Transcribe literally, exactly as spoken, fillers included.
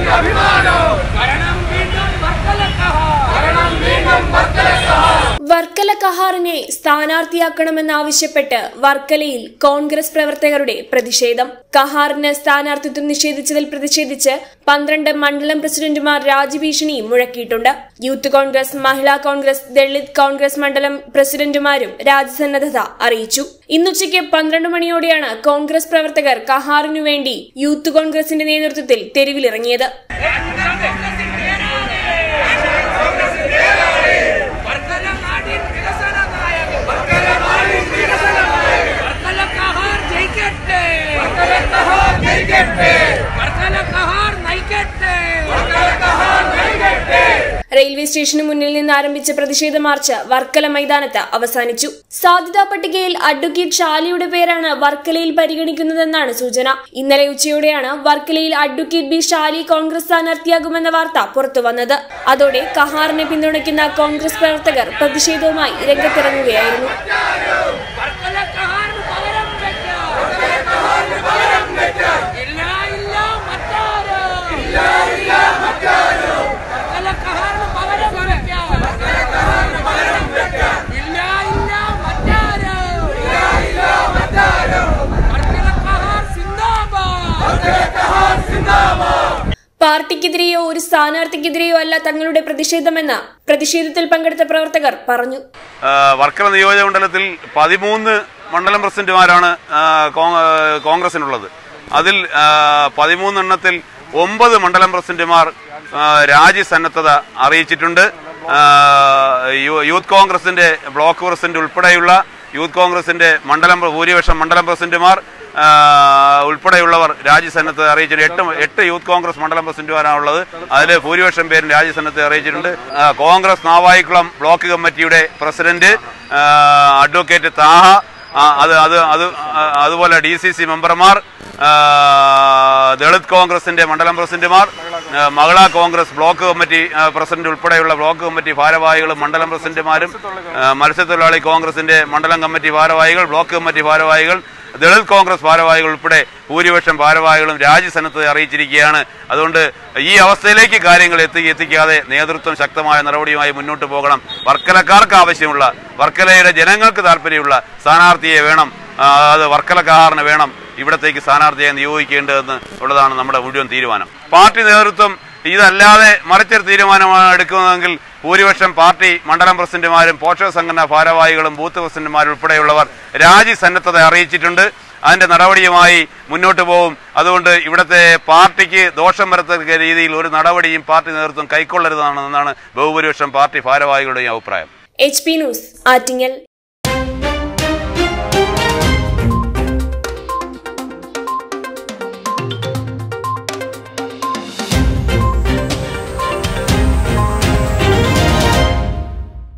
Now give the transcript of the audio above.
വർക്കല കഹാറിനെ സ്ഥാനാർത്ഥിയാക്കണമെന്നാവശ്യപ്പെട്ട് വർക്കലയിൽ കോൺഗ്രസ് പ്രവർത്തകരുടെ പ്രതിഷേധം. കഹാറിന് സ്ഥാനാർത്ഥിത്വം നിഷേധിച്ചതിൽ പ്രതിഷേധിച്ച് പന്ത്രണ്ട് മണ്ഡലം പ്രസിഡന്റുമാർ രാജ്യഭീഷണി മുഴക്കിയിട്ടുണ്ട്. Youth Congress, Mahila Congress, Dalit Congress മണ്ഡലം പ്രസിഡന്റുമാരും രാജ്യസന്നദ്ധത അറിയിച്ചു. ഇന്നുച്ചയ്ക്ക് പന്ത്രണ്ട് മണിയോടെയാണ് കോൺഗ്രസ് പ്രവർത്തകർ കഹാറിനു വേണ്ടി യൂത്ത് കോൺഗ്രസിന്റെ നേതൃത്വത്തിൽ തെരുവിലിറങ്ങിയത്. റെയിൽവേ സ്റ്റേഷന് മുന്നിൽ നിന്ന് ആരംഭിച്ച പ്രതിഷേധ മാർച്ച് വർക്കല മൈതാനത്ത് അവസാനിച്ചു. സാധ്യതാ പട്ടികയിൽ അഡ്വക്കേറ്റ് ഷാലിയുടെ പേരാണ് വർക്കലയിൽ പരിഗണിക്കുന്നതെന്നാണ് സൂചന. ഇന്നലെ ഉച്ചയോടെയാണ് വർക്കലയിൽ അഡ്വക്കേറ്റ് ബി ഷാലി കോൺഗ്രസ് സ്ഥാനാർത്ഥിയാകുമെന്ന വാർത്ത പുറത്തുവന്നത്. അതോടെ കഹാറിനെ പിന്തുണയ്ക്കുന്ന കോൺഗ്രസ് പ്രവർത്തകർ പ്രതിഷേധവുമായി രംഗത്തിറങ്ങുകയായിരുന്നു. പാർട്ടിക്കെതിരെയോ ഒരു സ്ഥാനാർത്ഥിക്കെതിരെയോ അല്ല തങ്ങളുടെ പ്രതിഷേധമെന്ന് പ്രതിഷേധത്തിൽ പങ്കെടുത്ത പ്രവർത്തകർ പറഞ്ഞു. വർക്കല നിയോജക മണ്ഡലത്തിൽ പതിമൂന്ന് മണ്ഡലം പ്രസിഡന്റുമാരാണ് കോൺഗ്രസിനുള്ളത്. അതിൽ പതിമൂന്നെണ്ണത്തിൽ ഒമ്പത് മണ്ഡലം പ്രസിഡന്റുമാർ രാജ്യസന്നദ്ധത അറിയിച്ചിട്ടുണ്ട്. യൂത്ത് കോൺഗ്രസിന്റെ ബ്ലോക്ക് പ്രസിഡന്റ് ഉൾപ്പെടെയുള്ള യൂത്ത് കോൺഗ്രസിന്റെ മണ്ഡലം ഭൂരിപക്ഷം മണ്ഡലം പ്രസിഡന്റുമാർ ഉൾപ്പെടെയുള്ളവർ രാജ്യസന്നദ്ധത അറിയിച്ചിട്ടുണ്ട്. എട്ട് എട്ട് യൂത്ത് കോൺഗ്രസ് മണ്ഡലം പ്രസിഡന്റുമാരാണുള്ളത്. അതിൽ ഭൂരിപക്ഷം പേരും രാജ്യസന്നദ്ധത അറിയിച്ചിട്ടുണ്ട്. കോൺഗ്രസ് നാവായിക്കുളം ബ്ലോക്ക് കമ്മിറ്റിയുടെ പ്രസിഡന്റ് അഡ്വക്കേറ്റ് താഹ, അത് അത് അത് അതുപോലെ ഡി സി സി മെമ്പർമാർ, ദളിത് കോൺഗ്രസിന്റെ മണ്ഡലം പ്രസിഡന്റുമാർ, Mahila Congress block committee president ഉൾപ്പെടെയുള്ള ബ്ലോക്ക് കമ്മിറ്റി ഭാരവാഹികളും മണ്ഡലം പ്രസിഡന്റുമാരും, മത്സ്യത്തൊഴിലാളി കോൺഗ്രസിന്റെ മണ്ഡലം കമ്മിറ്റി ഭാരവാഹികൾ, ബ്ലോക്ക് കമ്മിറ്റി ഭാരവാഹികൾ, ദളിത് കോൺഗ്രസ് ഭാരവാഹികൾ ഉൾപ്പെടെ ഭൂരിപക്ഷം ഭാരവാഹികളും രാജ്യസന്നദ്ധത അറിയിച്ചിരിക്കുകയാണ്. അതുകൊണ്ട് ഈ അവസ്ഥയിലേക്ക് കാര്യങ്ങൾ എത്തി എത്തിക്കാതെ നേതൃത്വം ശക്തമായ നടപടിയുമായി മുന്നോട്ട് പോകണം. വർക്കലക്കാർക്ക് ആവശ്യമുള്ള, വർക്കലയുടെ ജനങ്ങൾക്ക് താല്പര്യമുള്ള സ്ഥാനാർത്ഥിയെ വേണം, അത് വർക്കല കഹാറിന് വേണം ഇവിടത്തേക്ക് സ്ഥാനാർത്ഥിയെ നിയോഗിക്കേണ്ടതെന്ന് ഉള്ളതാണ് നമ്മുടെ മുഴുവൻ തീരുമാനം. പാർട്ടി നേതൃത്വം ഇതല്ലാതെ മറിച്ചൊരു തീരുമാനമാണ് എടുക്കുന്നതെങ്കിൽ ഭൂരിപക്ഷം പാർട്ടി മണ്ഡലം പ്രസിഡന്റുമാരും പോഷക സംഘടനാ ഭാരവാഹികളും ബൂത്ത് പ്രസിഡന്റുമാരും ഉൾപ്പെടെയുള്ളവർ രാജ്യസന്നദ്ധത അറിയിച്ചിട്ടുണ്ട്. അതിന്റെ നടപടിയുമായി മുന്നോട്ട് പോകും. അതുകൊണ്ട് ഇവിടുത്തെ പാർട്ടിക്ക് ദോഷം വരത്തക്ക രീതിയിൽ ഒരു നടപടിയും പാർട്ടി നേതൃത്വം കൈക്കൊള്ളരുതെന്നാണ് ബഹുഭൂരിപക്ഷം പാർട്ടി ഭാരവാഹികളുടെയും അഭിപ്രായം. H P news, Attingal.